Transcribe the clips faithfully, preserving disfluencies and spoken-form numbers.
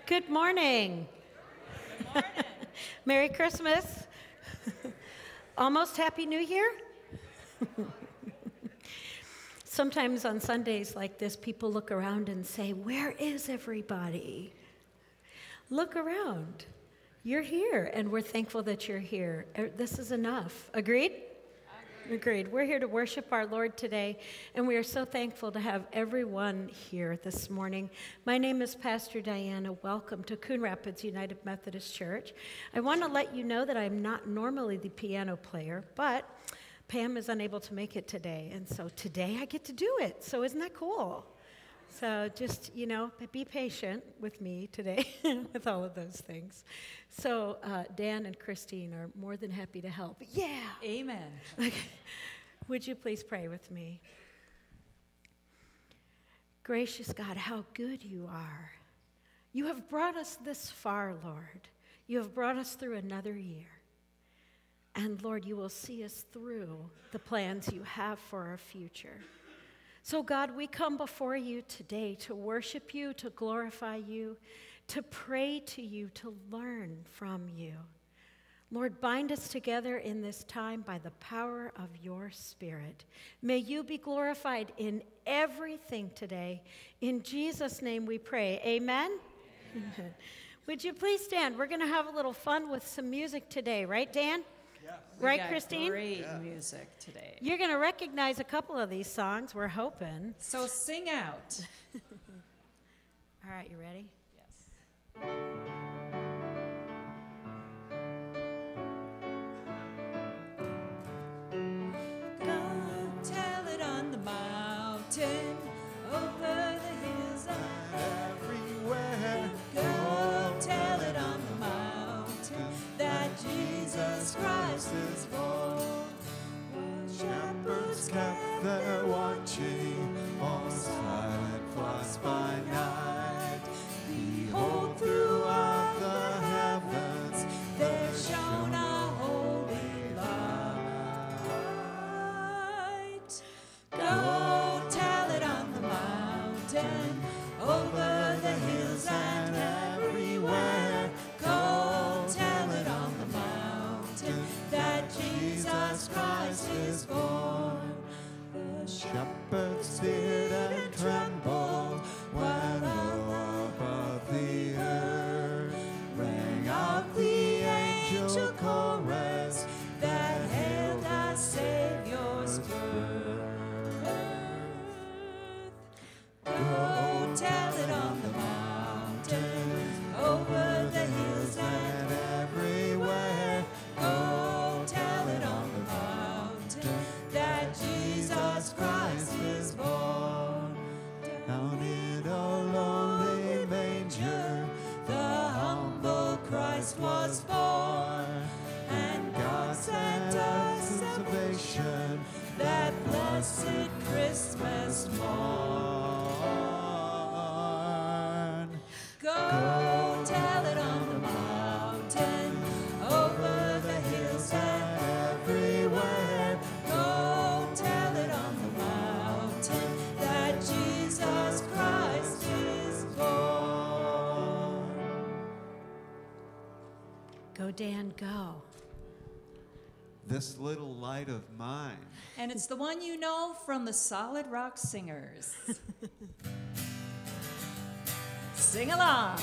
Good morning. Good morning. Merry Christmas. Almost Happy New Year. Sometimes on Sundays like this, people look around and say, "Where is everybody?" Look around. You're here, and we're thankful that you're here. This is enough. Agreed? Agreed. We're here to worship our Lord today, and we are so thankful to have everyone here this morning. My name is Pastor Diana. Welcome to Coon Rapids United Methodist Church. I want to let you know that I'm not normally the piano player, but Pam is unable to make it today, and so today I get to do it. So isn't that cool? So just, you know, be patient with me today with all of those things. So uh, Dan and Christine are more than happy to help. Yeah. Amen. Okay. Would you please pray with me? Gracious God, how good you are. You have brought us this far, Lord. You have brought us through another year. And Lord, you will see us through the plans you have for our future. So God, we come before you today to worship you, to glorify you, to pray to you, to learn from you. Lord, bind us together in this time by the power of your Spirit. May you be glorified in everything today. In Jesus' name we pray. Amen? Amen. Would you please stand? We're going to have a little fun with some music today, right, Dan? Yes. Right, we got Christine? Great yeah. music today. You're going to recognize a couple of these songs, we're hoping. So sing out. All right, you ready? Yes. Go tell it on the mountain, over the hills and everywhere. go tell it on the mountain that Jesus Christ is born. Shepherds kept there watching, all silent was by night. Behold, throughout the heavens There shone a holy light. Go tell it on the mountain, over the hills and everywhere. Go tell it on the mountain that Jesus Christ is born. The shepherds feared and trembled when low above the earth rang out the angel chorus that hailed our Savior's birth. Go tell it on the mountain, over the hills and everywhere. go tell it on the mountain that Jesus Christ is born. Down in a lowly manger, The humble Christ was born, and God sent us salvation that blessed Christmas morn. Go tell it on the mountain, over the hills and everywhere. go tell it on the mountain that Jesus Christ is born. Go, Dan, go. This little light of mine. And it's the one you know from the Solid Rock Singers. Sing along.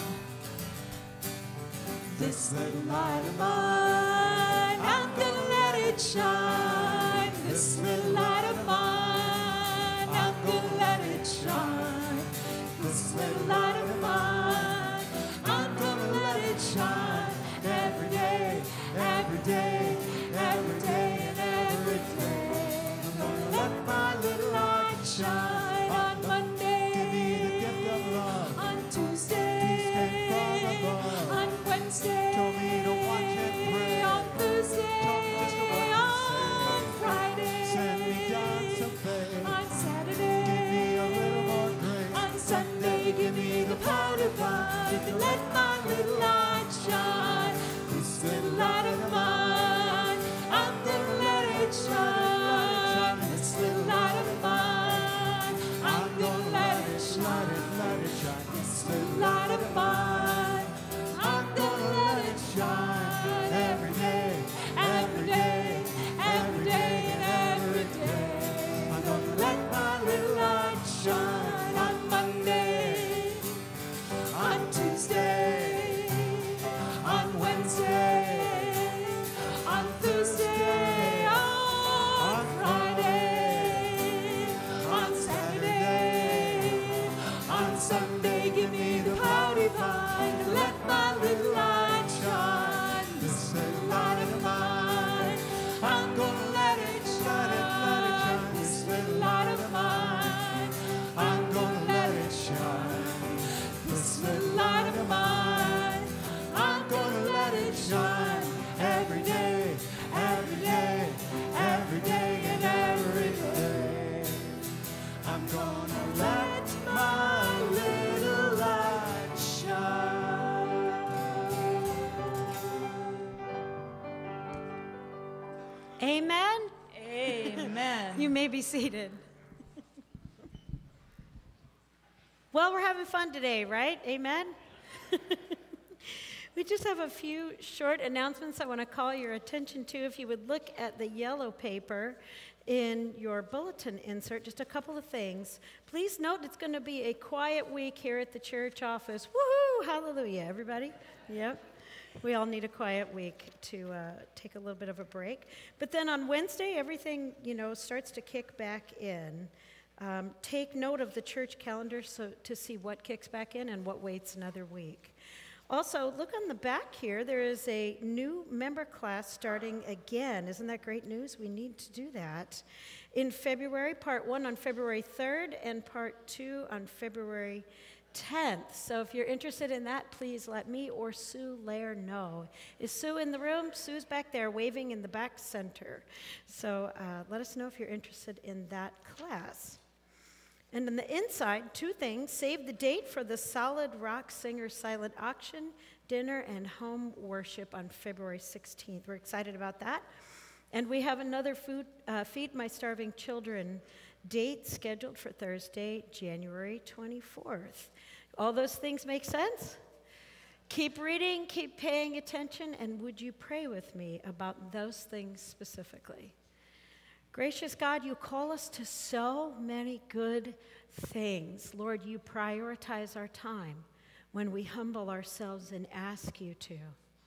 This little light of mine, I'm gonna let it shine. This little light of mine, I'm gonna let it shine. This little light of mine, I'm gonna let it shine. Every day, every day, every day, and every day. I'm gonna let my little light shine on Monday. Give me the gift of love. On Tuesday, Tuesday from above. on Wednesday, Told me to watch and pray. on Thursday, Told me just what to on say. Friday, Send me down some faith. on Saturday, Give me a little more grace. on Sunday, give me the power to find and let my little light shine. This little light of mine, I'm gonna let it shine. This little light of mine, I'm gonna let it shine. Let it, let it shine. This little light of mine, Amen? Amen. You may be seated. Well, we're having fun today, right? Amen? We just have a few short announcements I want to call your attention to. If you would look at the yellow paper in your bulletin insert, just a couple of things. Please note it's going to be a quiet week here at the church office. Woohoo! Hallelujah, everybody. Yep. We all need a quiet week to uh, take a little bit of a break. But then on Wednesday, everything, you know, starts to kick back in. Um, take note of the church calendar so to see what kicks back in and what waits another week. Also, look on the back here. There is a new member class starting again. Isn't that great news? We need to do that. In February, part one on February third, and part two on February tenth. So if you're interested in that, please let me or Sue Lair know. Is Sue in the room? Sue's back there waving in the back center. So uh, let us know if you're interested in that class. And on the inside, two things. Save the date for the Solid Rock Singers Silent Auction, dinner, and home worship on February sixteenth. We're excited about that. And we have another food, uh, Feed My Starving Children date scheduled for Thursday, January twenty-fourth. All those things make sense? Keep reading, keep paying attention, and would you pray with me about those things specifically? Gracious God, you call us to so many good things. Lord, you prioritize our time when we humble ourselves and ask you to.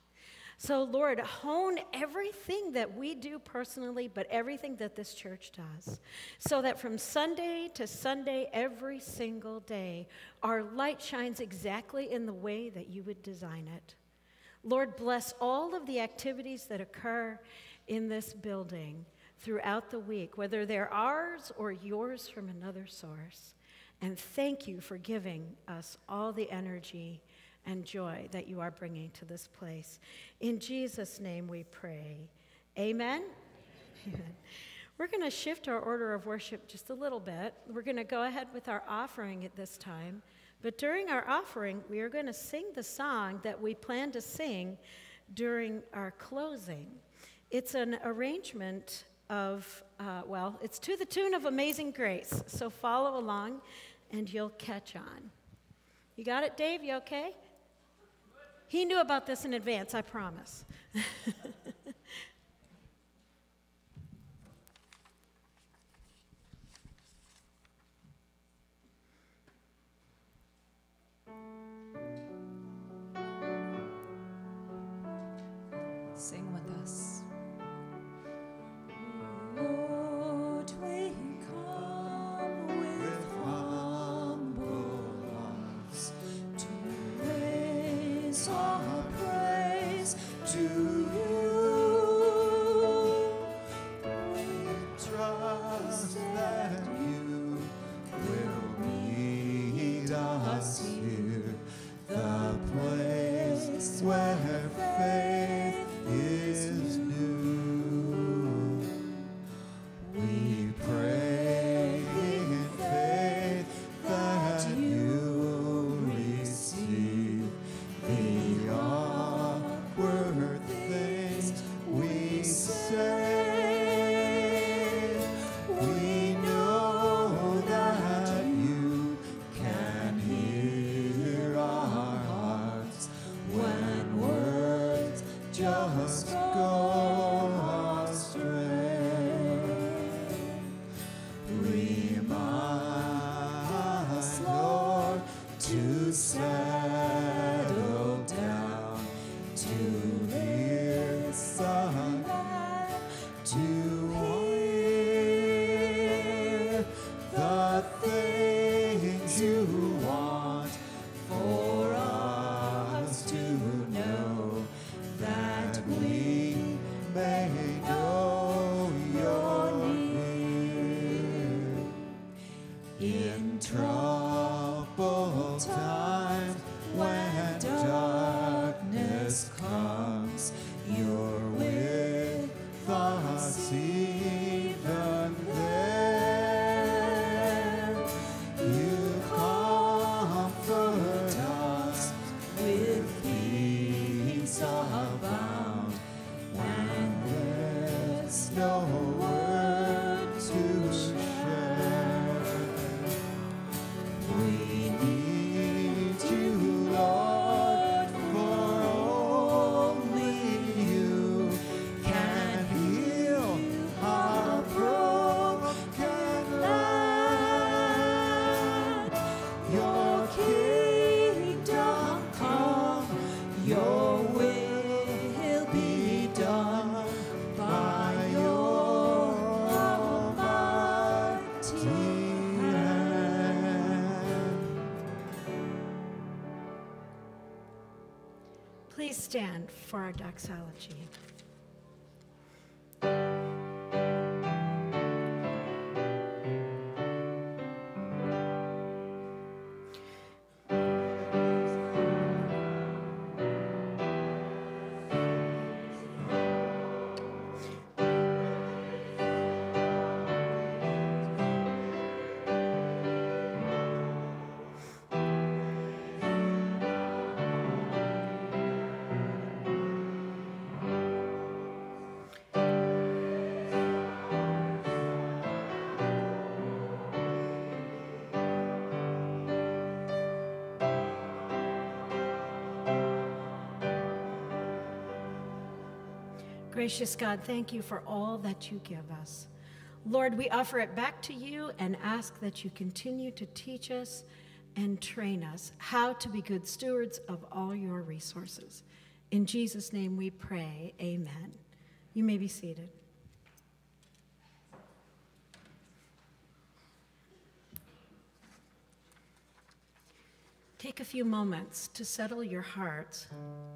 So, Lord, hone everything that we do personally, but everything that this church does, so that from Sunday to Sunday, every single day, our light shines exactly in the way that you would design it. Lord, bless all of the activities that occur in this building throughout the week, whether they're ours or yours from another source. And thank you for giving us all the energy and joy that you are bringing to this place. In Jesus' name we pray. Amen? Amen. We're going to shift our order of worship just a little bit. We're going to go ahead with our offering at this time. But during our offering, we are going to sing the song that we plan to sing during our closing. It's an arrangement of, uh, well, it's to the tune of Amazing Grace. So follow along and you'll catch on. You got it, Dave? You okay? He knew about this in advance, I promise. Sing with us. Lord, we come with humble hearts to raise our praise to you. We Trust that you will meet us here, the place where faith is new. We pray in faith that you'll receive the awkward things we say. We know that you can hear our hearts when words just go astray. Remind us, Lord, to settle down, to listen, to hear the things you want for us to know, that we may know you're near. In troubled times when Please stand for our doxology. Gracious God, thank you for all that you give us. Lord, we offer it back to you and ask that you continue to teach us and train us how to be good stewards of all your resources. In Jesus' name we pray, amen. You may be seated. Take a few moments to settle your hearts.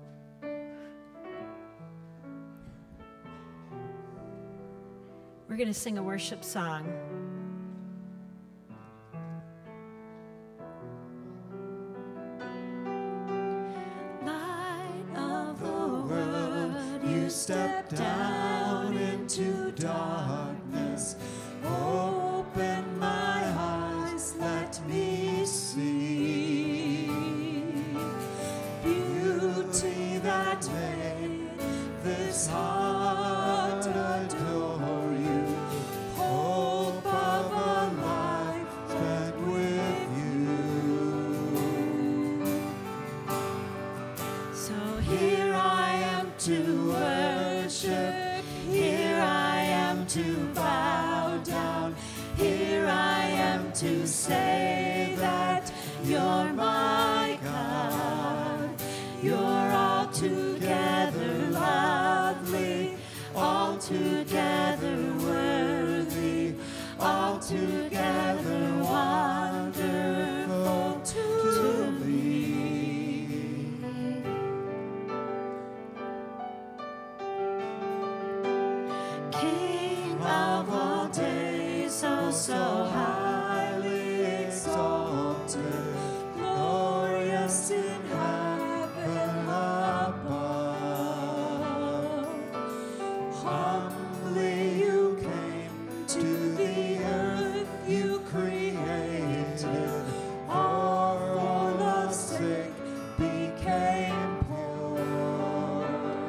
We're going to sing a worship song. Light of the world, you step down into darkness. Open my eyes, let me see beauty that made this heart adore you. Hope of a life spent with you. So here I am to worship, here I am to bow down, here I am to say that you're my God. You're altogether lovely, altogether worthy, altogether wonderful to me. King of all days, oh so highly exalted, glorious in heaven above. Humbly you came to the earth you created, for all the sick became poor.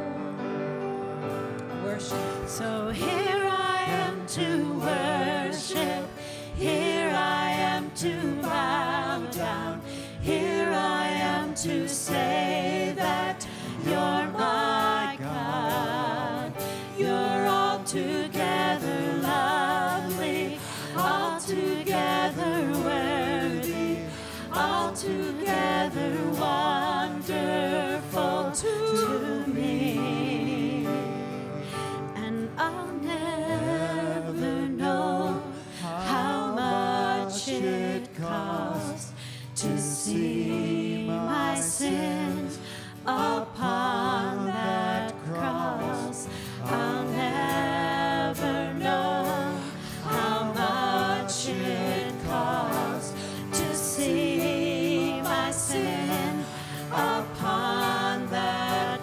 Worship. So here I am to worship, here I am to bow down, here I am to say that you're my God. You're altogether lovely, altogether worthy, altogether wonderful to me. And I'll never know how much it costs to see my sins upon that cross. I'll never know how much it costs to see my sin upon that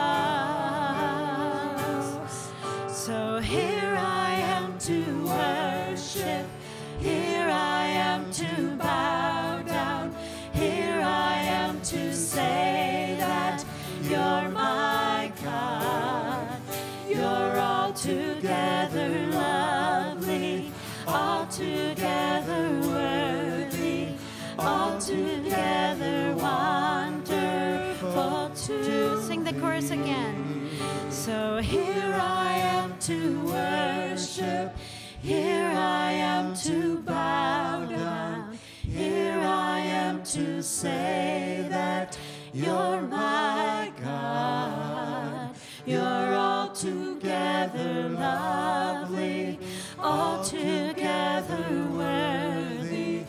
cross. So here I am to worship, here I am to bow down, here I am to say that you're my God. You're altogether lovely, altogether worthy, altogether wonderful to sing the chorus again. So here I am to worship, here I am to bow down, here I am to say that you're my God. You're altogether lovely, altogether worthy,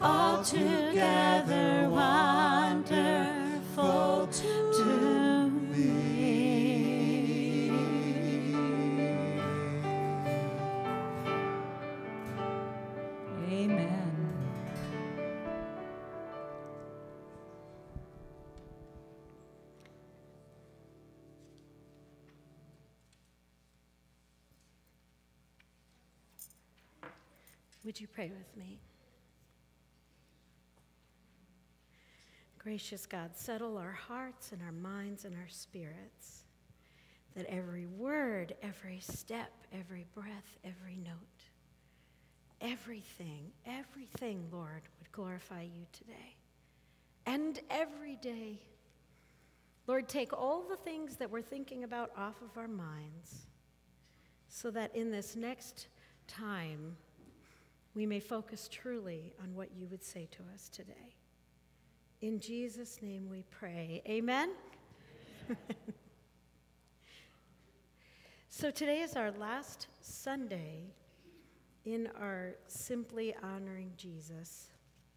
altogether wonderful to me. Would you pray with me? Gracious God, settle our hearts and our minds and our spirits, that every word, every step, every breath, every note, everything, everything, Lord, would glorify you today and every day. Lord, take all the things that we're thinking about off of our minds so that in this next time we may focus truly on what you would say to us today. In Jesus' name we pray. Amen? So today is our last Sunday in our Simply Honoring Jesus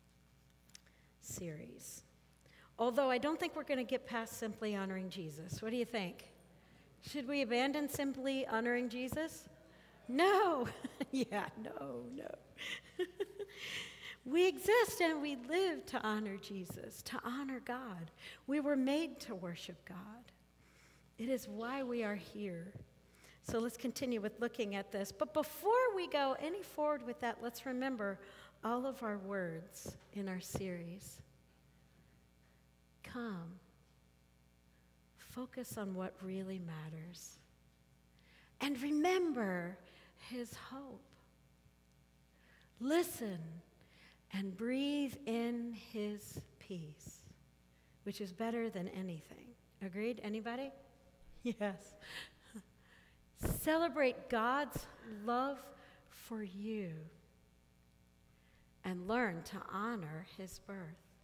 series. Although I don't think we're going to get past Simply Honoring Jesus. What do you think? Should we abandon Simply Honoring Jesus? No. Yeah, no, no. We exist and we live to honor Jesus, to honor God. We were made to worship God. It is why we are here. So let's continue with looking at this. But before we go any forward with that, let's remember all of our words in our series. Come. Focus on what really matters. And remember his hope. Listen and breathe in his peace, which is better than anything. Agreed? Anybody? Yes. Celebrate God's love for you and learn to honor his birth.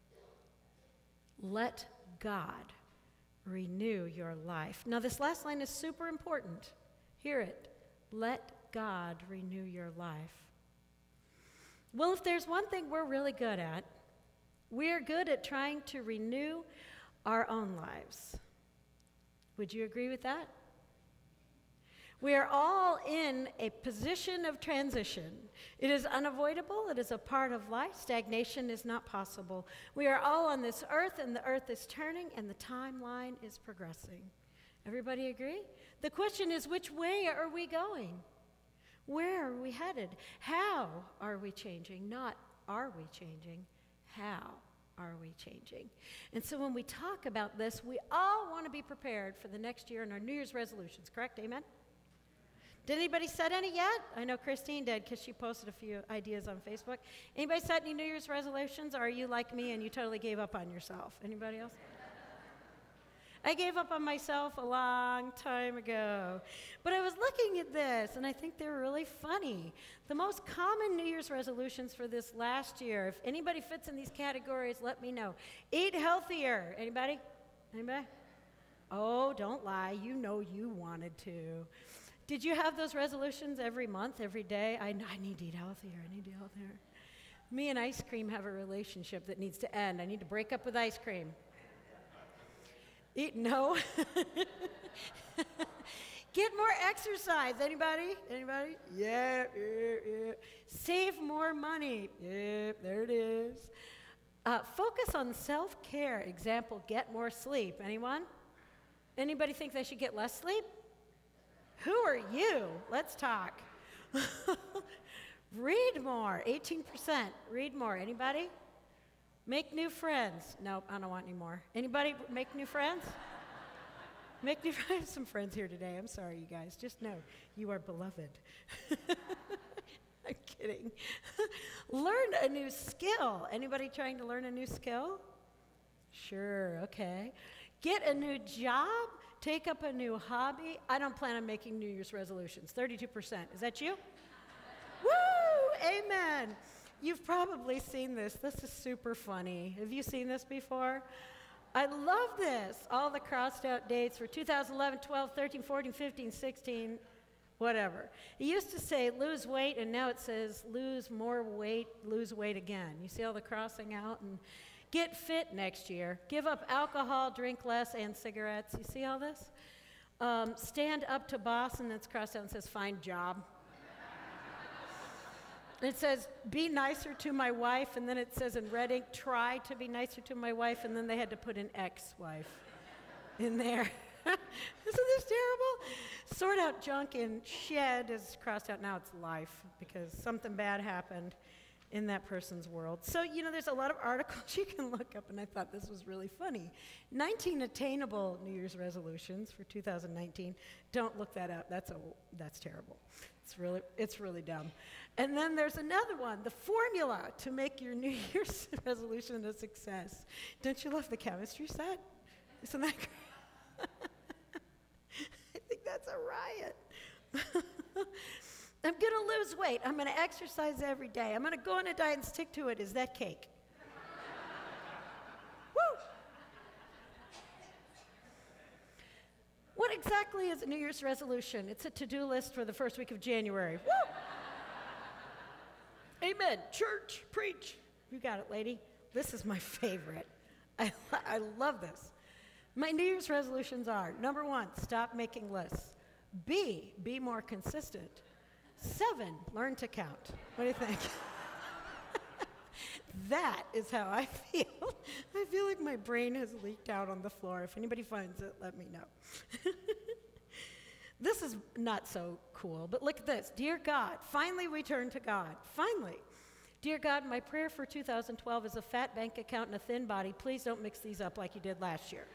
Let God renew your life. Now, this last line is super important. Hear it. Let God renew your life. Well, if there's one thing we're really good at, we're good at trying to renew our own lives. Would you agree with that? We are all in a position of transition. It is unavoidable. It is a part of life. Stagnation is not possible. We are all on this earth, and the earth is turning, and the timeline is progressing. Everybody agree? The question is, which way are we going? Where are we headed? How are we changing? Not are we changing? How are we changing? And so when we talk about this, we all want to be prepared for the next year in our New Year's resolutions, correct? Amen? Did anybody set any yet? I know Christine did because she posted a few ideas on Facebook. Anybody set any New Year's resolutions, or are you like me and you totally gave up on yourself? Anybody else? I gave up on myself a long time ago. But I was looking at this, and I think they're really funny. The most common New Year's resolutions for this last year, if anybody fits in these categories, let me know. Eat healthier. Anybody? Anybody? Oh, don't lie. You know you wanted to. Did you have those resolutions every month, every day? I, I need to eat healthier. I need to eat healthier. Me and ice cream have a relationship that needs to end. I need to break up with ice cream. Eat, no. Get more exercise. Anybody? Anybody? Yeah, yeah, yeah. Save more money. Yeah, there it is. Uh, focus on self-care. Example, get more sleep. Anyone? Anybody think they should get less sleep? Who are you? Let's talk. Read more. eighteen percent. Read more. Anybody? Make new friends. Nope, I don't want any more. Anybody make new friends? Make new friends. I have some friends here today. I'm sorry, you guys. Just know you are beloved. I'm kidding. Learn a new skill. Anybody trying to learn a new skill? Sure, okay. Get a new job. Take up a new hobby. I don't plan on making New Year's resolutions. thirty-two percent. Is that you? Woo! Amen. You've probably seen this. This is super funny. Have you seen this before? I love this. All the crossed out dates for two thousand eleven, twelve, thirteen, fourteen, fifteen, sixteen, whatever. It used to say lose weight, and now it says lose more weight, lose weight again. You see all the crossing out? And get fit next year. Give up alcohol, drink less, and cigarettes. You see all this? Um, stand up to boss, and it's crossed out and says find job. It says, be nicer to my wife, and then it says in red ink, try to be nicer to my wife, and then they had to put an ex-wife in there. this terrible? Sort out junk in shed is crossed out. Now it's life because something bad happened in that person's world. So, you know, there's a lot of articles you can look up, and I thought this was really funny. nineteen attainable New Year's resolutions for two thousand nineteen. Don't look that up. That's a that's terrible. It's really it's really dumb. And then there's another one, the formula to make your New Year's resolution a success. Don't you love the chemistry set? Isn't that great? I think that's a riot. I'm going to lose weight. I'm going to exercise every day. I'm going to go on a diet and stick to it. Is that cake? Woo! What exactly is a New Year's resolution? It's a to-do list for the first week of January. Woo! Amen. Church, preach. You got it, lady. This is my favorite. I, I love this. My New Year's resolutions are, number one, stop making lists. B, be more consistent. Seven, learn to count. What do you think? That is how I feel. I feel like my brain has leaked out on the floor. If anybody finds it, let me know. This is not so cool, but look at this. Dear God, finally we turn to God. Finally. Dear God, my prayer for two thousand twelve is a fat bank account and a thin body. Please don't mix these up like you did last year.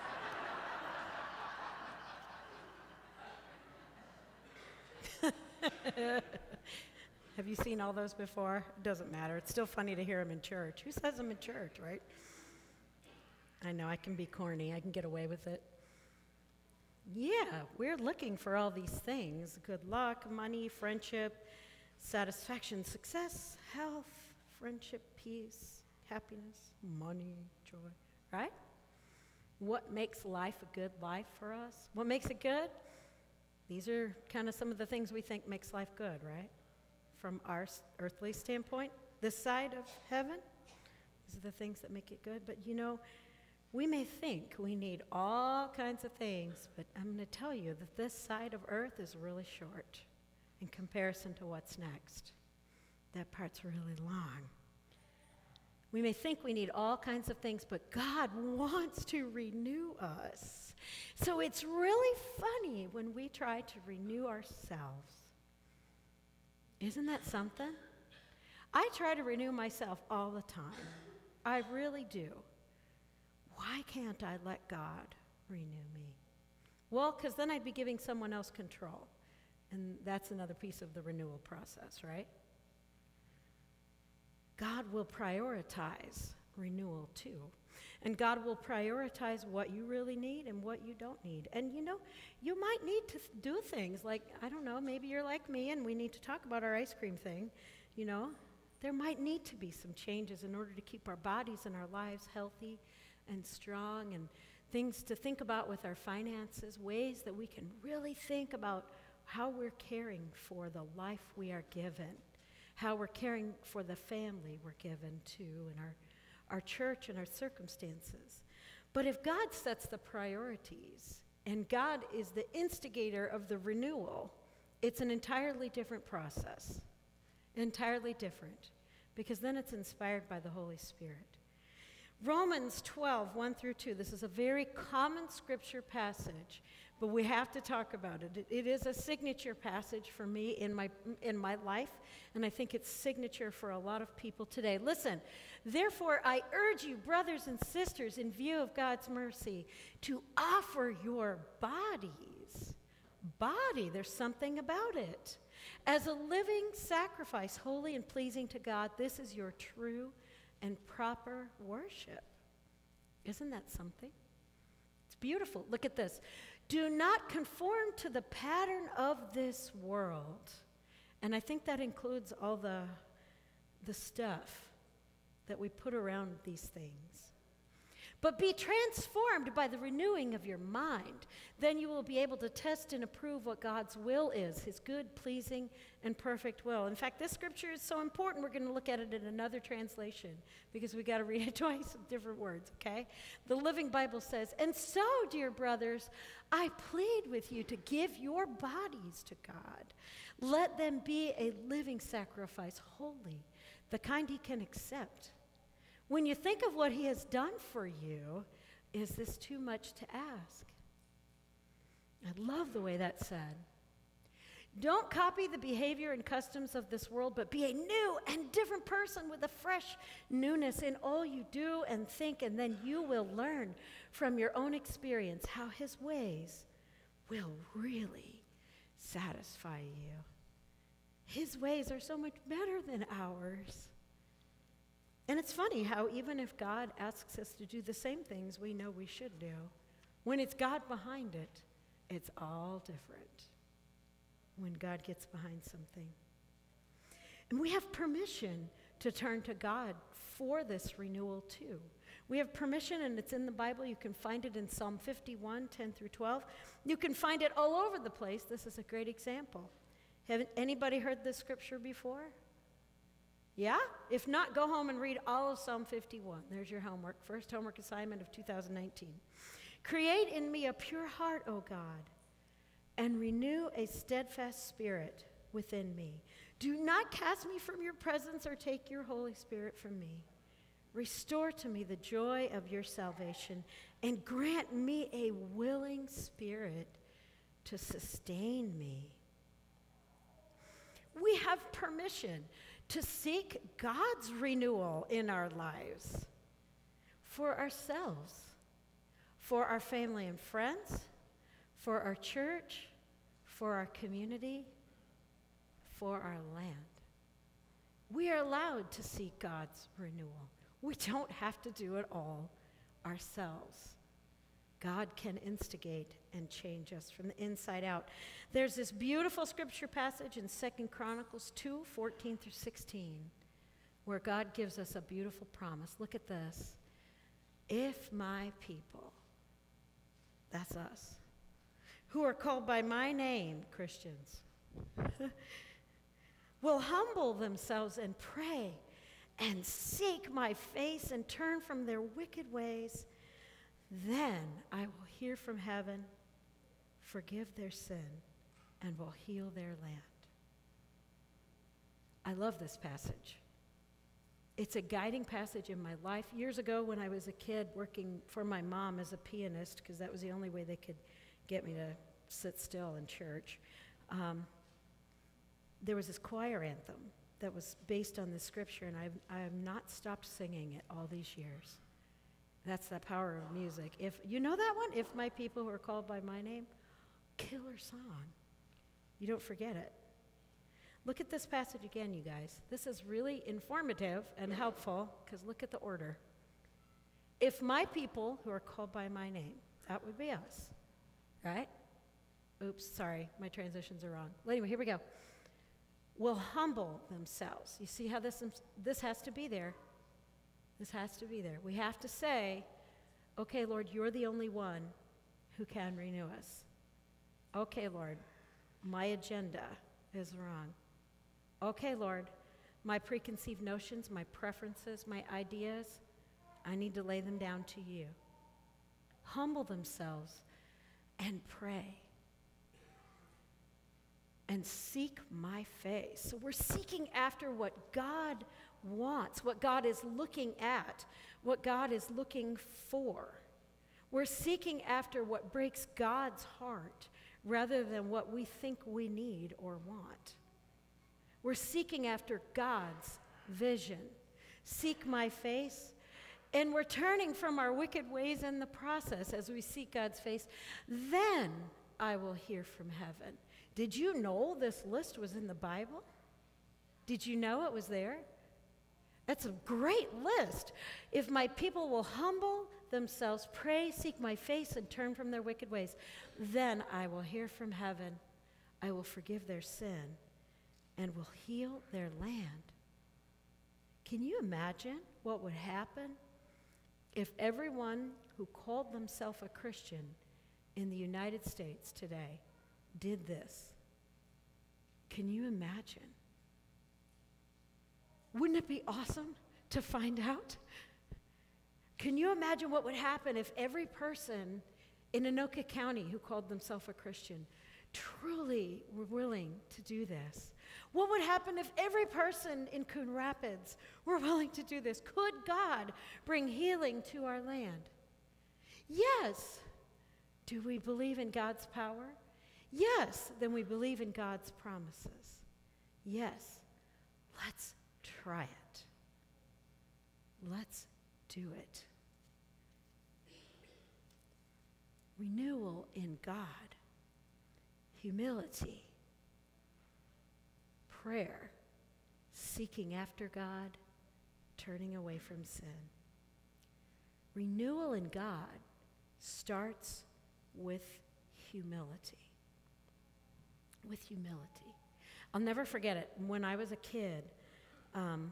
Have you seen all those before? It doesn't matter. It's still funny to hear them in church. Who says them in church, right? I know, I can be corny. I can get away with it. Yeah, we're looking for all these things. Good luck, money, friendship, satisfaction, success, health, friendship, peace, happiness, money, joy, right? What makes life a good life for us? What makes it good? These are kind of some of the things we think makes life good, right? From our earthly standpoint, this side of heaven, these are the things that make it good. But you know, we may think we need all kinds of things, but I'm going to tell you that this side of earth is really short in comparison to what's next. That part's really long. We may think we need all kinds of things, but God wants to renew us. So it's really funny when we try to renew ourselves. Isn't that something? I try to renew myself all the time. I really do. Why can't I let God renew me? Well, because then I'd be giving someone else control. And that's another piece of the renewal process, right? God will prioritize renewal too. And God will prioritize what you really need and what you don't need. And you know, you might need to th- do things like, I don't know, maybe you're like me and we need to talk about our ice cream thing. You know, there might need to be some changes in order to keep our bodies and our lives healthy and strong, and things to think about with our finances, ways that we can really think about how we're caring for the life we are given, how we're caring for the family we're given to, and our, our church and our circumstances. But if God sets the priorities and God is the instigator of the renewal, it's an entirely different process, entirely different, because then it's inspired by the Holy Spirit. Romans twelve, one through two, this is a very common scripture passage, but we have to talk about it. It, it is a signature passage for me in my, in my life, and I think it's signature for a lot of people today. Listen, therefore I urge you, brothers and sisters, in view of God's mercy, to offer your bodies, body, there's something about it, as a living sacrifice, holy and pleasing to God. This is your true and proper worship. Isn't that something? It's beautiful. Look at this. Do not conform to the pattern of this world. And I think that includes all the, the stuff that we put around these things. But be transformed by the renewing of your mind. Then you will be able to test and approve what God's will is, his good, pleasing, and perfect will. In fact, this scripture is so important, we're going to look at it in another translation because we got to read it twice with different words, okay? The Living Bible says, and so, dear brothers, I plead with you to give your bodies to God. Let them be a living sacrifice, holy, the kind he can accept. When you think of what he has done for you, is this too much to ask? I love the way that's said. Don't copy the behavior and customs of this world, but be a new and different person with a fresh newness in all you do and think, and then you will learn from your own experience how his ways will really satisfy you. His ways are so much better than ours. And it's funny how even if God asks us to do the same things we know we should do, when it's God behind it, it's all different. When God gets behind something. And we have permission to turn to God for this renewal too. We have permission, and it's in the Bible. You can find it in Psalm fifty-one, ten through twelve. You can find it all over the place. This is a great example. Haven't anybody heard this scripture before? Yeah? If not, go home and read all of Psalm fifty-one. There's your homework. First homework assignment of two thousand nineteen. Create in me a pure heart, O God, and renew a steadfast spirit within me. Do not cast me from your presence or take your Holy Spirit from me. Restore to me the joy of your salvation and grant me a willing spirit to sustain me. We have permission to seek God's renewal in our lives for ourselves, for our family and friends, for our church, for our community, for our land. We are allowed to seek God's renewal. We don't have to do it all ourselves. God can instigate and change us from the inside out. There's this beautiful scripture passage in Second Chronicles two, fourteen through sixteen, where God gives us a beautiful promise. Look at this. If my people, that's us, who are called by my name, Christians, will humble themselves and pray and seek my face and turn from their wicked ways, then I will hear from heaven, forgive their sin, and will heal their land. I love this passage. It's a guiding passage in my life. Years ago when I was a kid working for my mom as a pianist, because that was the only way they could get me to sit still in church, um, there was this choir anthem that was based on this scripture, and I've, I have not stopped singing it all these years. That's the power of music. If you know that one, if my people who are called by my name, killer song. You don't forget it. Look at this passage again, you guys. This is really informative and helpful, because look at the order. If my people who are called by my name, that would be us, right? Oops, sorry, my transitions are wrong. Well, anyway, here we go. Will humble themselves. You see how this, this has to be there. This has to be there. We have to say, okay, Lord, you're the only one who can renew us. Okay, Lord, my agenda is wrong. Okay, Lord, my preconceived notions, my preferences, my ideas, I need to lay them down to you. Humble themselves and pray. And seek my face. So we're seeking after what God wants, what God is looking at, what God is looking for. We're seeking after what breaks God's heart rather than what we think we need or want. We're seeking after God's vision. Seek my face. And we're turning from our wicked ways in the process as we seek God's face. Then I will hear from heaven. Did you know this list was in the Bible? Did you know it was there? That's a great list. If my people will humble themselves, pray, seek my face, and turn from their wicked ways, then I will hear from heaven. I will forgive their sin and will heal their land. Can you imagine what would happen if everyone who called themselves a Christian in the United States today did this? Can you imagine? Wouldn't it be awesome to find out? Can you imagine what would happen if every person in Anoka County who called themselves a Christian truly were willing to do this? What would happen if every person in Coon Rapids were willing to do this? Could God bring healing to our land? Yes. Do we believe in God's power? Yes, then we believe in God's promises. Yes, let's try it. Let's do it. Renewal in God, humility, prayer, seeking after God, turning away from sin. Renewal in God starts with humility. With humility. I'll never forget it. When I was a kid, um,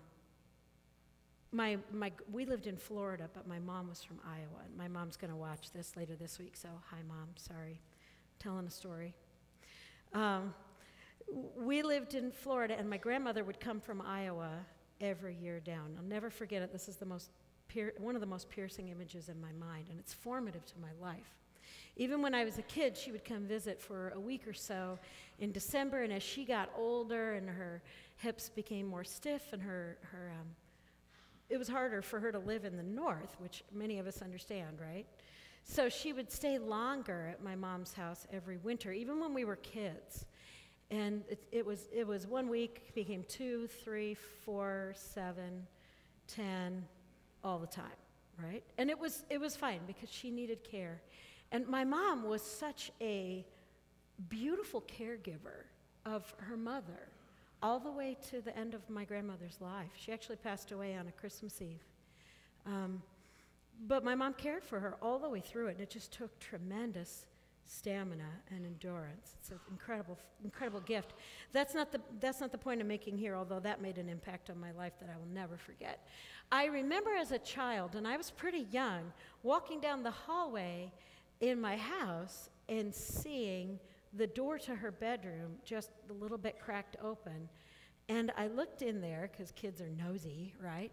my my we lived in Florida, but my mom was from Iowa. My mom's going to watch this later this week, so hi, Mom. Sorry, telling a story. Um, we lived in Florida, and my grandmother would come from Iowa every year down. I'll never forget it. This is the most pier- one of the most piercing images in my mind, and it's formative to my life. Even when I was a kid, she would come visit for a week or so in December, and as she got older and her hips became more stiff and her, her um, it was harder for her to live in the north, which many of us understand, right? So she would stay longer at my mom's house every winter, even when we were kids. And it, it was it was one week, became two, three, four, seven, ten, all the time, right? And it was it was fine because she needed care. And my mom was such a beautiful caregiver of her mother all the way to the end of my grandmother's life. She actually passed away on a Christmas Eve. Um, but my mom cared for her all the way through it, and it just took tremendous stamina and endurance. It's an incredible, incredible gift. That's not the that's not the point I'm making here, although that made an impact on my life that I will never forget. I remember as a child, and I was pretty young, walking down the hallway in my house and seeing the door to her bedroom just a little bit cracked open. And I looked in there, because kids are nosy, right?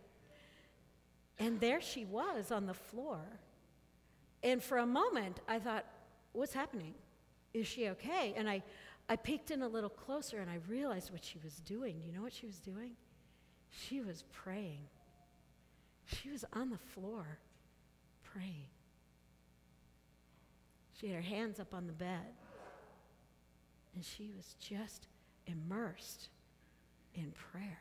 And there she was on the floor. And for a moment, I thought, what's happening? Is she okay? And I, I peeked in a little closer, and I realized what she was doing. Do you know what she was doing? She was praying. She was on the floor praying. She had her hands up on the bed, and she was just immersed in prayer.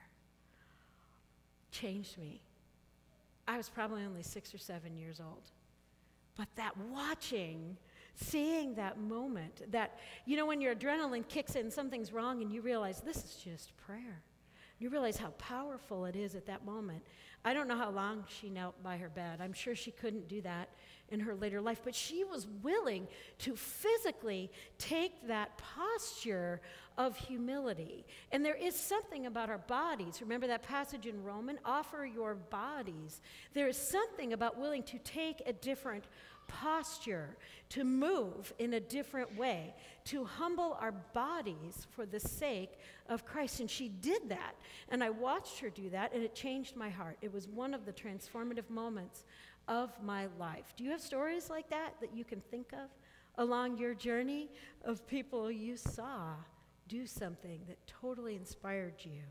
Changed me. I was probably only six or seven years old. But that watching, seeing that moment, that, you know, when your adrenaline kicks in, something's wrong, and you realize this is just prayer. You realize how powerful it is at that moment. I don't know how long she knelt by her bed. I'm sure she couldn't do that in her later life, but she was willing to physically take that posture of humility. And there is something about our bodies. Remember that passage in Romans? Offer your bodies. There is something about willing to take a different posture, to move in a different way, to humble our bodies for the sake of Christ. And she did that. And I watched her do that, and it changed my heart. It was one of the transformative moments of my life. Do you have stories like that that you can think of along your journey of people you saw do something that totally inspired you?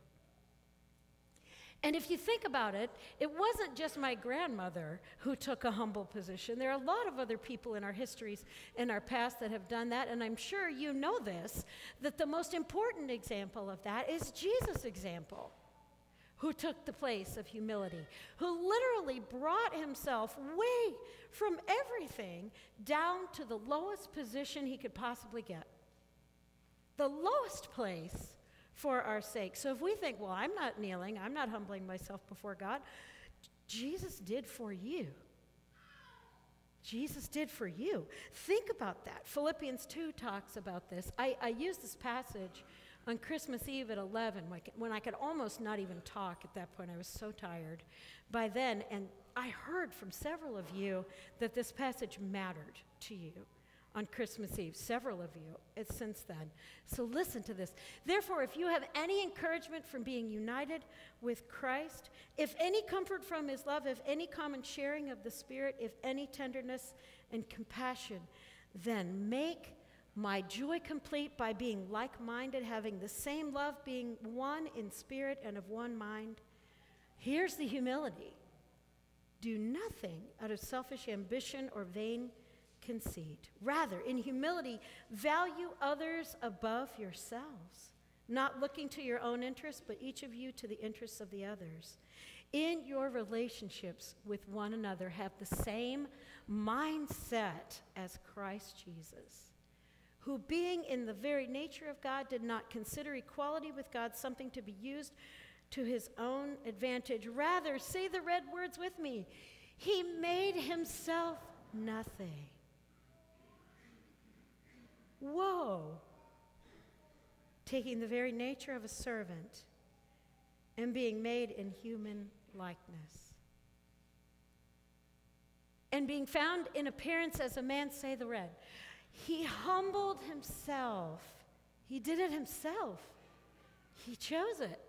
And if you think about it, it wasn't just my grandmother who took a humble position. There are a lot of other people in our histories, in our past, that have done that, and I'm sure you know this, that the most important example of that is Jesus' example, who took the place of humility, who literally brought himself way from everything down to the lowest position he could possibly get. The lowest place for our sake. So if we think, well, I'm not kneeling, I'm not humbling myself before God, Jesus did for you. Jesus did for you. Think about that. Philippians two talks about this. I, I used this passage on Christmas Eve at eleven, when I could almost not even talk at that point. I was so tired by then, and I heard from several of you that this passage mattered to you on Christmas Eve, several of you it's since then. So listen to this. Therefore, if you have any encouragement from being united with Christ, if any comfort from his love, if any common sharing of the Spirit, if any tenderness and compassion, then make my joy complete by being like-minded, having the same love, being one in spirit and of one mind. Here's the humility. Do nothing out of selfish ambition or vain conceit. Rather, in humility, value others above yourselves, not looking to your own interests, but each of you to the interests of the others. In your relationships with one another, have the same mindset as Christ Jesus, who, being in the very nature of God, did not consider equality with God something to be used to his own advantage. Rather, say the red words with me, he made himself nothing. Whoa. Taking the very nature of a servant and being made in human likeness. And being found in appearance as a man, say the red. He humbled himself. He did it himself. He chose it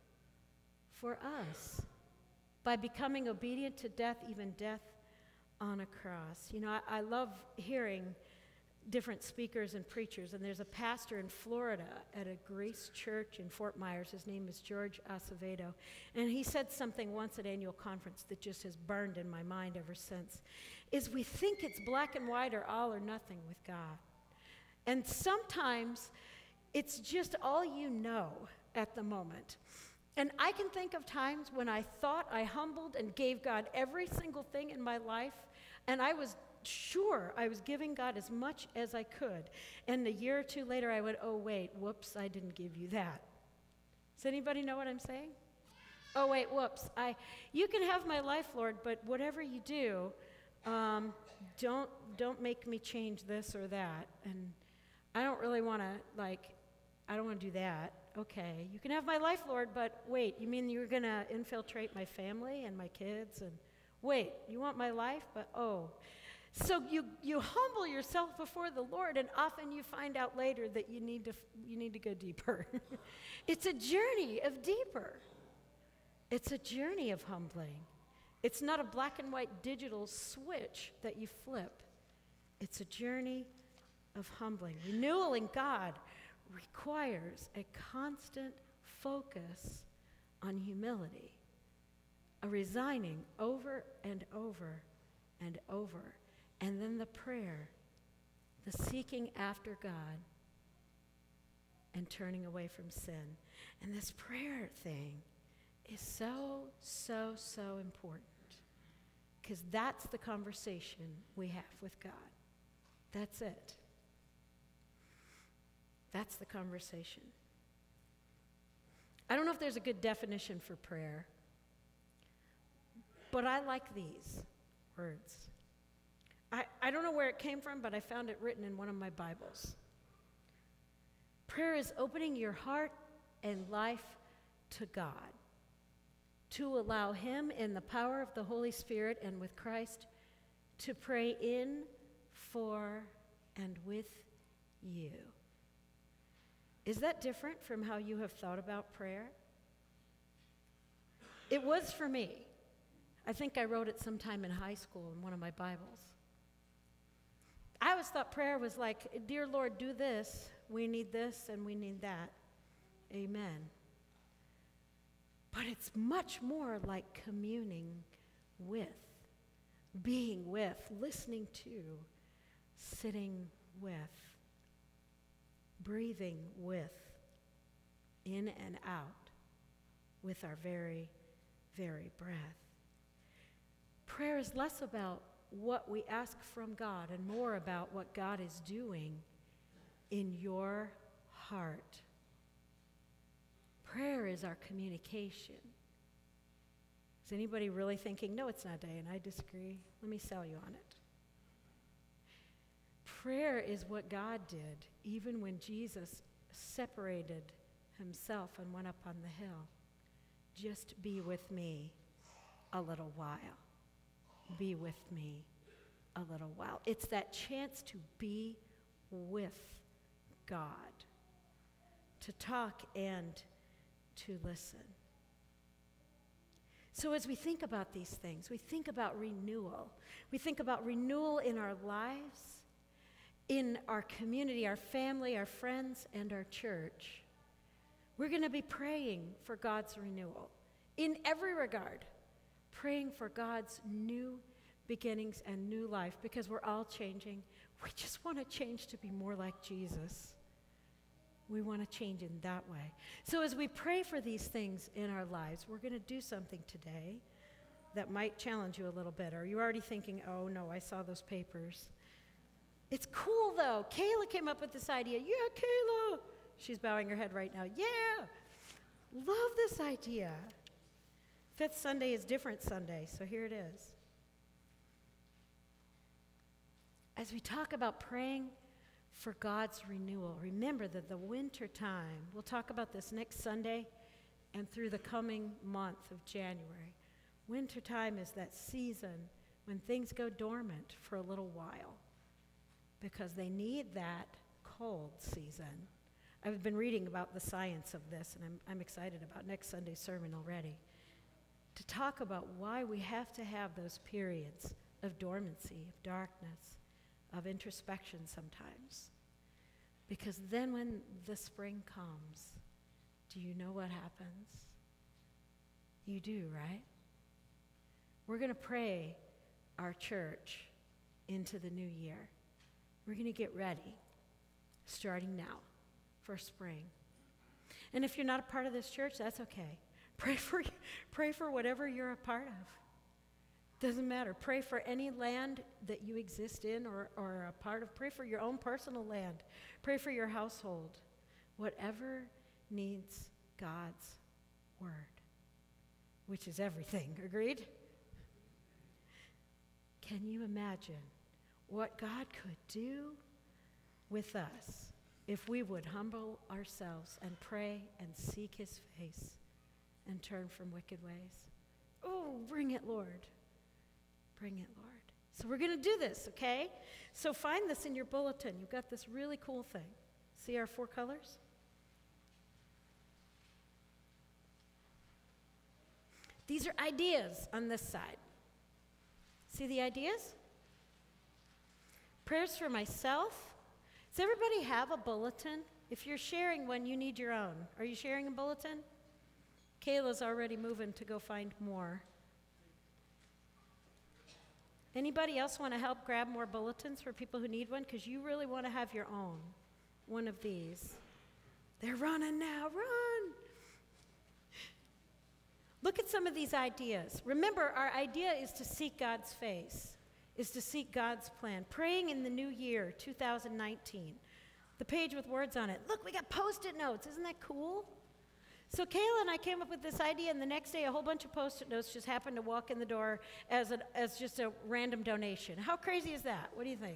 for us by becoming obedient to death, even death on a cross. You know, I, I love hearing different speakers and preachers, and there's a pastor in Florida at a Grace Church in Fort Myers. His name is George Acevedo, and he said something once at annual conference that just has burned in my mind ever since, is we think it's black and white or all or nothing with God. And sometimes it's just all you know at the moment. And I can think of times when I thought I humbled and gave God every single thing in my life, and I was sure I was giving God as much as I could. And a year or two later, I went, oh, wait, whoops, I didn't give you that. Does anybody know what I'm saying? Oh, wait, whoops. I, you can have my life, Lord, but whatever you do, um, don't, don't make me change this or that. And I don't really want to, like, I don't want to do that. Okay, you can have my life, Lord, but wait, you mean you're going to infiltrate my family and my kids? And wait, you want my life, but oh. So you, you humble yourself before the Lord, and often you find out later that you need to, you need to go deeper. It's a journey of deeper. It's a journey of humbling. It's not a black and white digital switch that you flip. It's a journey of humbling. Renewal in God requires a constant focus on humility, a resigning over and over and over. And then the prayer, the seeking after God and turning away from sin. And this prayer thing is so, so, so important, because that's the conversation we have with God. That's it. That's the conversation. I don't know if there's a good definition for prayer, but I like these words. I, I don't know where it came from, but I found it written in one of my Bibles. Prayer is opening your heart and life to God, to allow Him in the power of the Holy Spirit and with Christ to pray in, for, and with you. Is that different from how you have thought about prayer? It was for me. I think I wrote it sometime in high school in one of my Bibles. I always thought prayer was like, dear Lord, do this, we need this, and we need that. Amen. But it's much more like communing with, being with, listening to, sitting with, breathing with, in and out, with our very, very breath. Prayer is less about what we ask from God and more about what God is doing in your heart. Prayer is our communication. Is anybody really thinking, no, it's not, Diane, I disagree? Let me sell you on it. Prayer is what God did even when Jesus separated himself and went up on the hill. Just be with me a little while. Be with me a little while. It's that chance to be with God, to talk and to listen. So as we think about these things, we think about renewal. We think about renewal in our lives, in our community, our family, our friends, and our church. We're going to be praying for God's renewal in every regard, praying for God's new beginnings and new life because we're all changing. We just want to change to be more like Jesus. We want to change in that way. So as we pray for these things in our lives, we're going to do something today that might challenge you a little bit. Or you're already thinking, oh no, I saw those papers. It's cool though. Kayla came up with this idea. Yeah, Kayla. She's bowing her head right now. Yeah. Love this idea. Fifth Sunday is different Sunday, so here it is. As we talk about praying for God's renewal, remember that the winter time, we'll talk about this next Sunday and through the coming month of January. Winter time is that season when things go dormant for a little while because they need that cold season. I've been reading about the science of this, and I'm, I'm excited about next Sunday's sermon already, to talk about why we have to have those periods of dormancy, of darkness, of introspection sometimes. Because then when the spring comes, do you know what happens? You do, right? We're going to pray our church into the new year. We're going to get ready, starting now, for spring. And if you're not a part of this church, that's okay. Pray for, pray for whatever you're a part of. Doesn't matter. Pray for any land that you exist in or, or are a part of. Pray for your own personal land. Pray for your household. Whatever needs God's word, which is everything. Agreed? Can you imagine what God could do with us if we would humble ourselves and pray and seek his face and turn from wicked ways? Oh, bring it, Lord. Bring it, Lord. So we're going to do this, okay? So find this in your bulletin. You've got this really cool thing. See our four colors? These are ideas on this side. See the ideas? Prayers for myself. Does everybody have a bulletin? If you're sharing one, you need your own. Are you sharing a bulletin? Kayla's already moving to go find more. Anybody else want to help grab more bulletins for people who need one? Because you really want to have your own, one of these. They're running now, run! Look at some of these ideas. Remember, our idea is to seek God's face, is to seek God's plan. Praying in the new year, two thousand nineteen. The page with words on it. Look, we got Post-it notes. Isn't that cool? So Kayla and I came up with this idea, and the next day a whole bunch of Post-it notes just happened to walk in the door as, a, as just a random donation. How crazy is that? What do you think?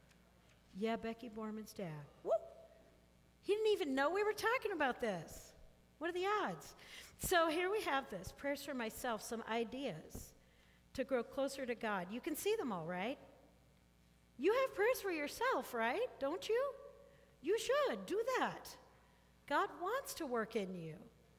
Yeah, Becky Borman's dad. Whoop! He didn't even know we were talking about this. What are the odds? So here we have this, prayers for myself, some ideas to grow closer to God. You can see them all, right? You have prayers for yourself, right? Don't you? You should do that. God wants to work in you.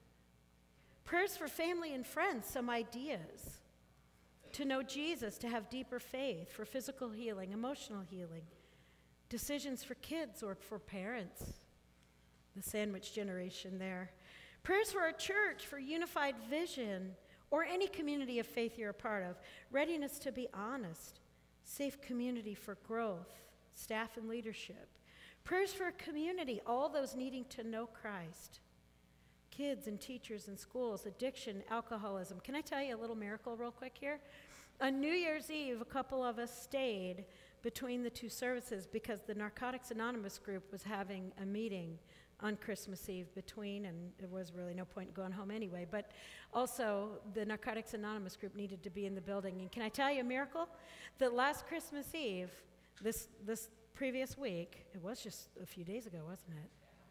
Prayers for family and friends, some ideas. To know Jesus, to have deeper faith, for physical healing, emotional healing. Decisions for kids or for parents. The sandwich generation there. Prayers for our church, for unified vision, or any community of faith you're a part of. Readiness to be honest. Safe community for growth, staff and leadership. Prayers for a community, all those needing to know Christ. Kids and teachers and schools, addiction, alcoholism. Can I tell you a little miracle real quick here? On New Year's Eve, a couple of us stayed between the two services because the Narcotics Anonymous group was having a meeting on Christmas Eve between, and there was really no point in going home anyway, but also the Narcotics Anonymous group needed to be in the building. And can I tell you a miracle? That last Christmas Eve, this, this previous week, it was just a few days ago, wasn't it?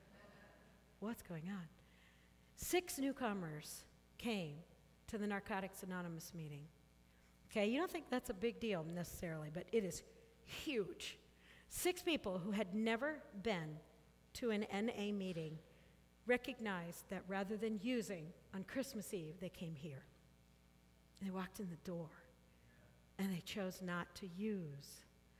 What's going on? Six newcomers came to the Narcotics Anonymous meeting. Okay, you don't think that's a big deal necessarily, but it is huge. Six people who had never been to an N A meeting recognized that rather than using on Christmas Eve, they came here. And they walked in the door, and they chose not to use.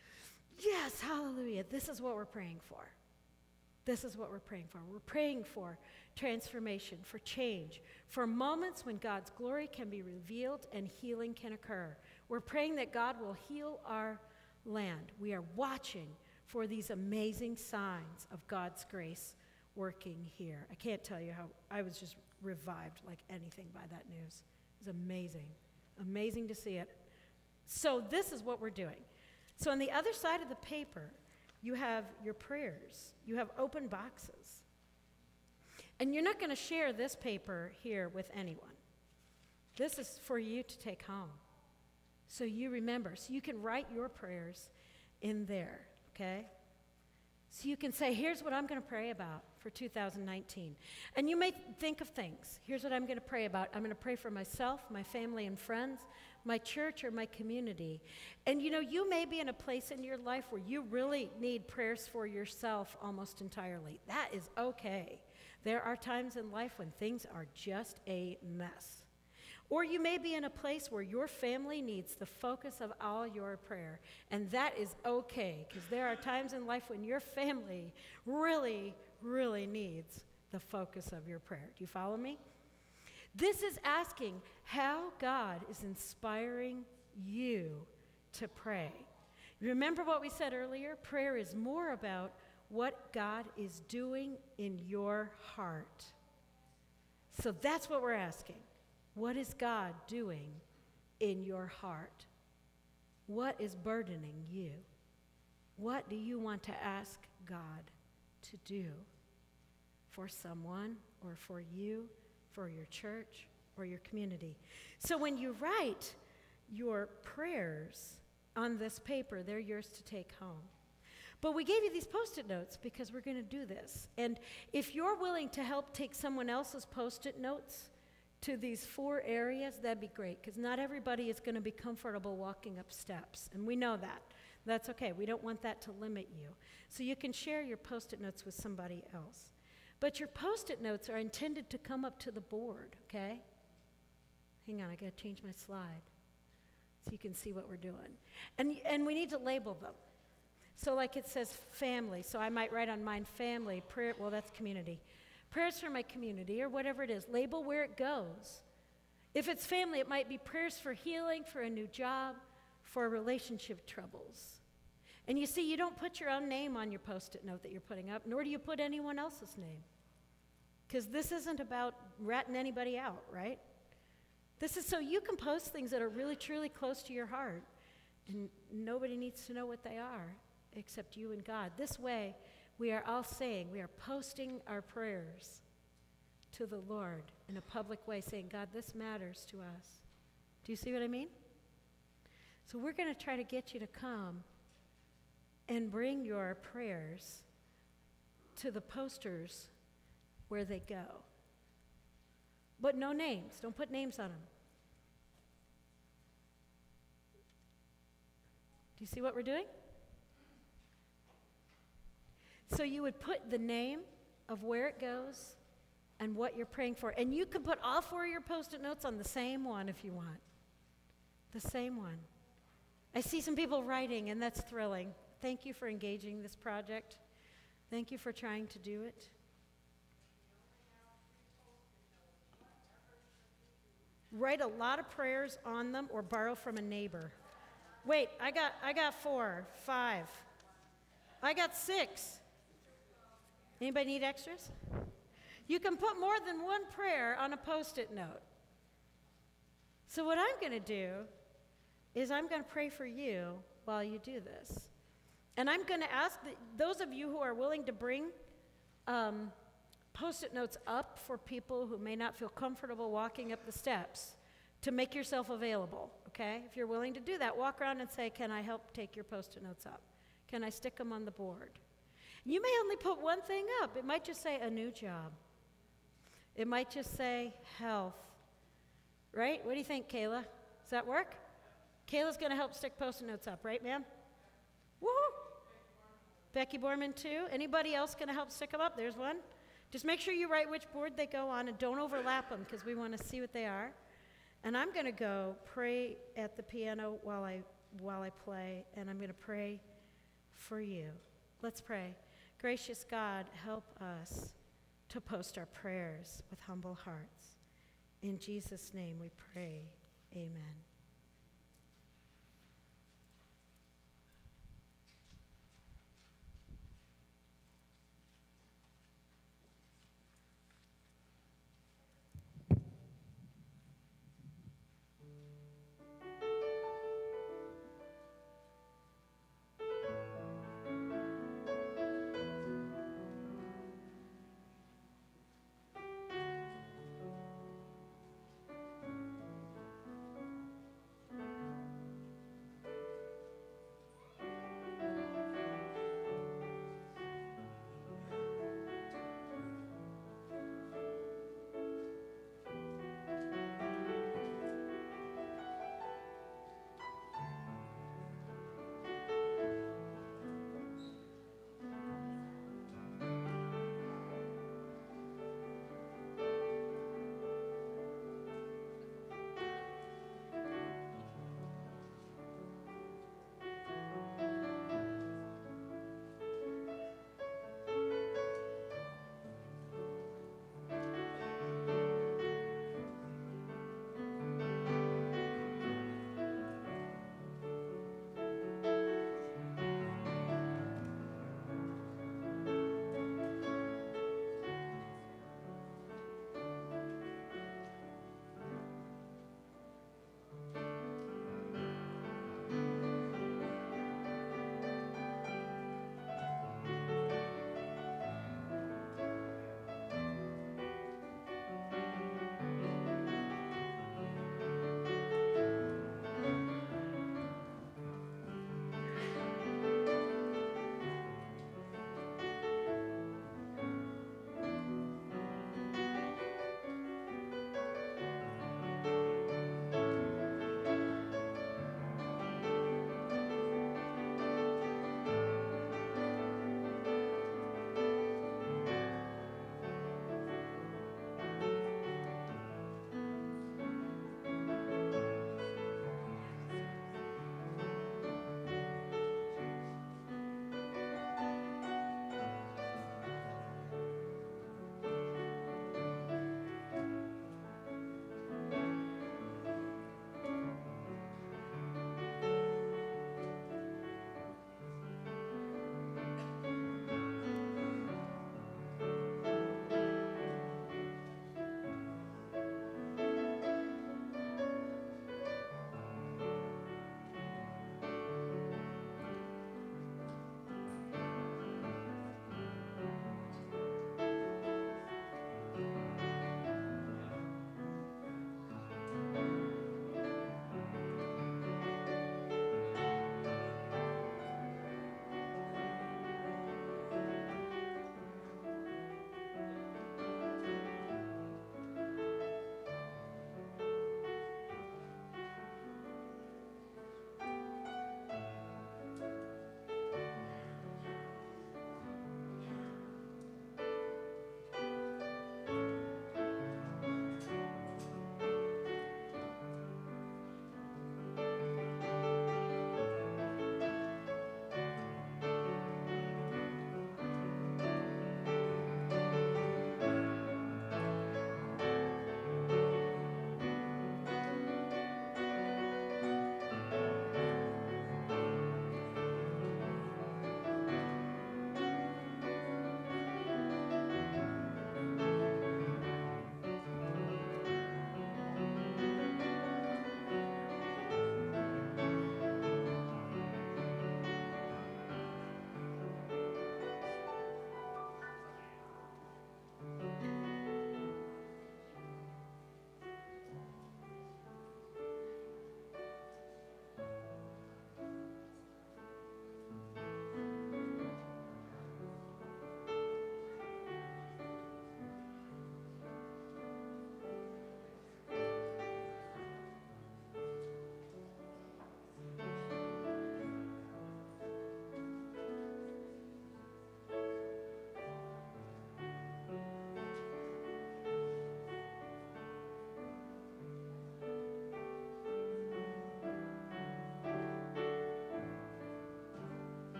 Yes, hallelujah. This is what we're praying for. This is what we're praying for. We're praying for transformation, for change, for moments when God's glory can be revealed and healing can occur. We're praying that God will heal our land. We are watching for these amazing signs of God's grace working here. I can't tell you how I was just revived like anything by that news. It was amazing. Amazing to see it. So this is what we're doing. So on the other side of the paper, you have your prayers. You have open boxes. And you're not going to share this paper here with anyone. This is for you to take home. So you remember. So you can write your prayers in there, okay? So you can say, here's what I'm going to pray about for two thousand nineteen. And you may think of things. Here's what I'm going to pray about. I'm going to pray for myself, my family and friends, my church, or my community. And you know, you may be in a place in your life where you really need prayers for yourself almost entirely. That is okay. There are times in life when things are just a mess. Or you may be in a place where your family needs the focus of all your prayer. And that is okay, because there are times in life when your family really, really needs the focus of your prayer. Do you follow me? This is asking how God is inspiring you to pray. Remember what we said earlier? Prayer is more about what God is doing in your heart. So that's what we're asking. What is God doing in your heart? What is burdening you? What do you want to ask God to do for someone or for you, for your church or your community? So when you write your prayers on this paper, they're yours to take home. But we gave you these Post-it notes because we're going to do this. And if you're willing to help take someone else's Post-it notes to these four areas, that'd be great, because not everybody is going to be comfortable walking up steps, and we know that. That's okay. We don't want that to limit you. So you can share your Post-it notes with somebody else. But your Post-it notes are intended to come up to the board, okay? Hang on, I got to change my slide so you can see what we're doing. And, and we need to label them. So like it says family, so I might write on mine family, prayer, well, that's community. Prayers for my community, or whatever it is. Label where it goes. If it's family, it might be prayers for healing, for a new job, for relationship troubles. And you see, you don't put your own name on your Post-it note that you're putting up, nor do you put anyone else's name. Because this isn't about ratting anybody out, right? This is so you can post things that are really, truly close to your heart, and nobody needs to know what they are except you and God. This way, we are all saying, we are posting our prayers to the Lord in a public way, saying, God, this matters to us. Do you see what I mean? So we're going to try to get you to come and bring your prayers to the posters where they go. But no names. Don't put names on them. Do you see what we're doing? So you would put the name of where it goes and what you're praying for. And you can put all four of your Post-it notes on the same one if you want. The same one. I see some people writing, and that's thrilling. Thank you for engaging this project. Thank you for trying to do it. Write a lot of prayers on them or borrow from a neighbor. Wait, I got, I got four, five. I got six. Anybody need extras? You can put more than one prayer on a Post-it note. So what I'm going to do is I'm going to pray for you while you do this. And I'm going to ask that those of you who are willing to bring um, Post-it notes up for people who may not feel comfortable walking up the steps to make yourself available, okay? If you're willing to do that, walk around and say, can I help take your Post-it notes up? Can I stick them on the board? You may only put one thing up. It might just say a new job. It might just say health, right? What do you think, Kayla? Does that work? Kayla's going to help stick Post-it notes up, right, ma'am? Woohoo! Becky Borman, too. Anybody else going to help stick them up? There's one. Just make sure you write which board they go on and don't overlap them because we want to see what they are. And I'm going to go pray at the piano while I, while I play, and I'm going to pray for you. Let's pray. Gracious God, help us to post our prayers with humble hearts. In Jesus' name we pray, amen.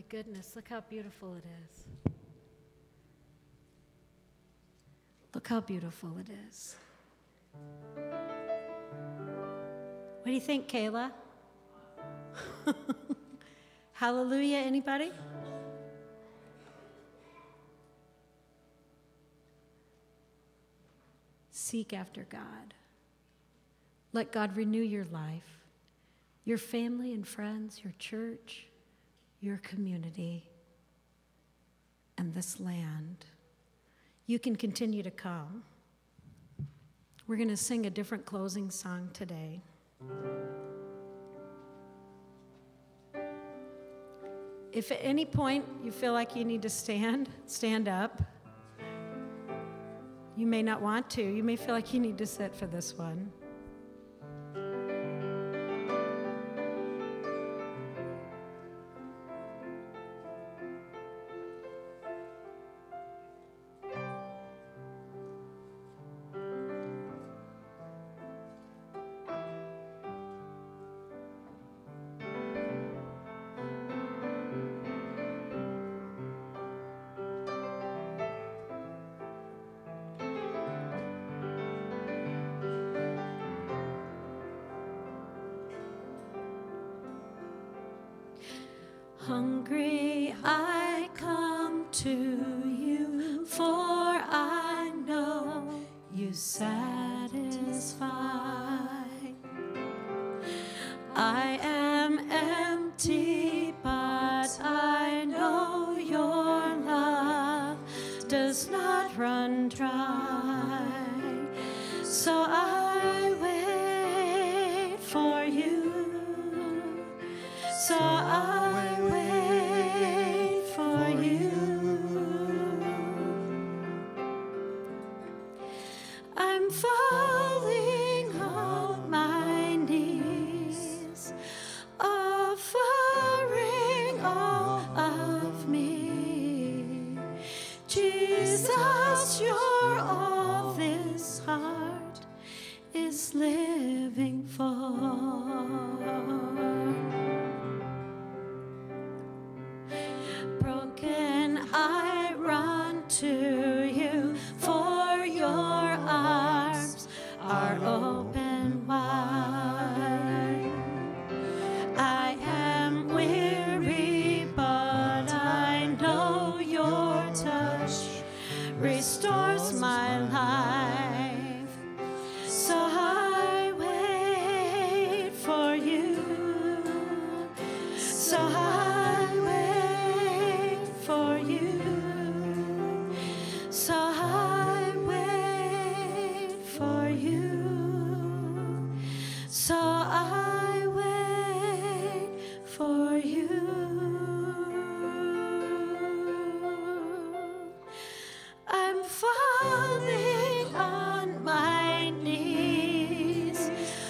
my goodness, look how beautiful it is. Look how beautiful it is. What do you think, Kayla? Hallelujah, anybody? Seek after God. Let God renew your life, your family and friends, your church, your community, and this land. You can continue to come. We're going to sing a different closing song today. If at any point you feel like you need to stand, stand up. You may not want to. You may feel like you need to sit for this one. Hungry I come to you, for I know you satisfy. I am empty, but I know your love does not run dry. So I wait for you. So I falling on my knees, offering all of me. Jesus, you're all this heart is living for. Broken, I run to you, for your arms are open wide. I am weary, but I know your touch restores my life. So I wait for you. So I wait for you. So I wait for you. So I wait for you. I'm falling on my knees,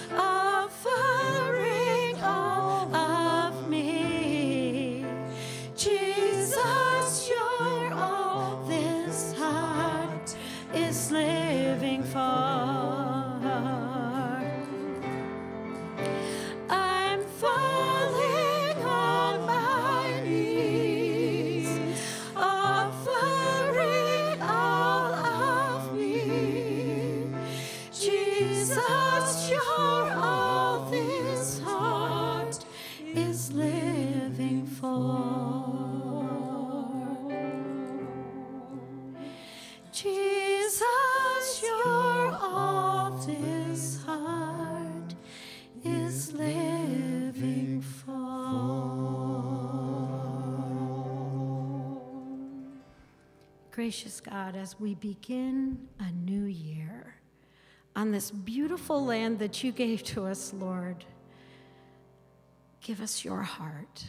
offering all of me. Jesus, you're all this heart is living for. I'm falling on my knees, offering all of me. Jesus, you're all this heart is living for. Jesus, you're all this heart is living for. Gracious God, as we begin a new year on this beautiful land that you gave to us, Lord, give us your heart.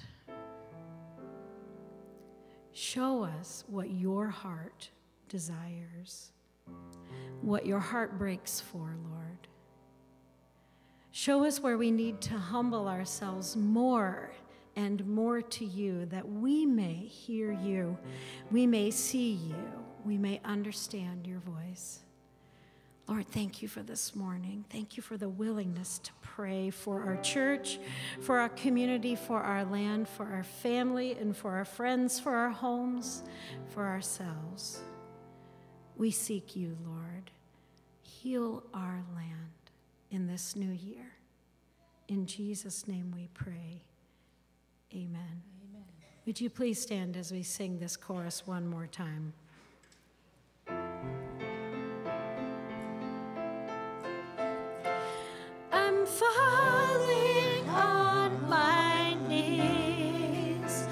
Show us what your heart desires, what your heart breaks for, Lord. Show us where we need to humble ourselves more and more to you, that we may hear you, we may see you, we may understand your voice. Lord, thank you for this morning. Thank you for the willingness to pray for our church, for our community, for our land, for our family, and for our friends, for our homes, for ourselves. We seek you, Lord. Heal our land in this new year. In Jesus' name we pray. Amen. Amen. Would you please stand as we sing this chorus one more time? I'm falling on my knees,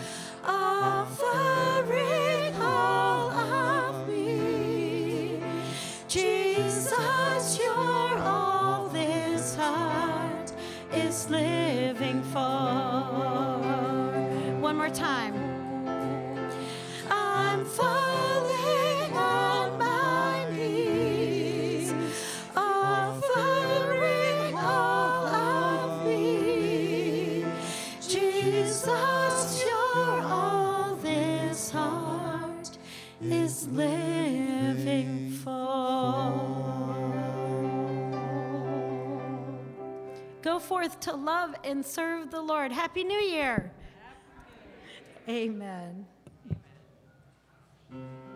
offering all of me. Jesus, you're all this heart is living for. One more time. I'm falling on my knees, offering all of me. Jesus, you're all this heart is living for. Go forth to love and serve the Lord. Happy New Year. Happy New Year. Amen. Amen.